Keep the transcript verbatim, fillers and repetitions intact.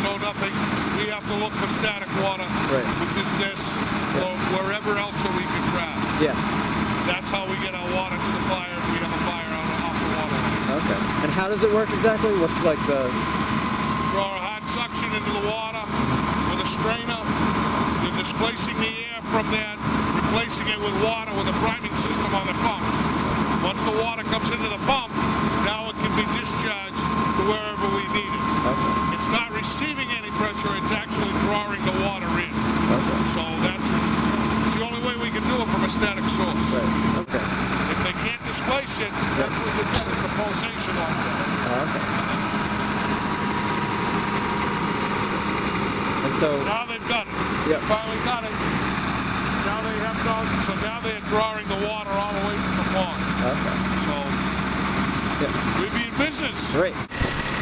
no nothing, we have to look for static water, right. which is this, yeah. or wherever else that we can grab. Yeah. That's how we get our water to the fire, and we have a fire out off the water line. Okay. And how does it work exactly? What's like the... Draw a hard suction into the water with a strainer. You're displacing the air from that, replacing it with water with a priming system on the pump. Once the water comes into the pump, now it can be discharged to wherever we need it. Okay. It's not receiving any pressure, it's actually drawing the water in. Okay. So that's it's the only way we can do it from a static source. Right. Okay. If they can't displace it, yep. that's what you get, it's a pulsation on it. Oh, okay. And so... Now they've got it. Yep. They finally got it. Now they have done, so now they're drawing the water all the way from the pond. Okay. So, yeah. we'd be in business. Great.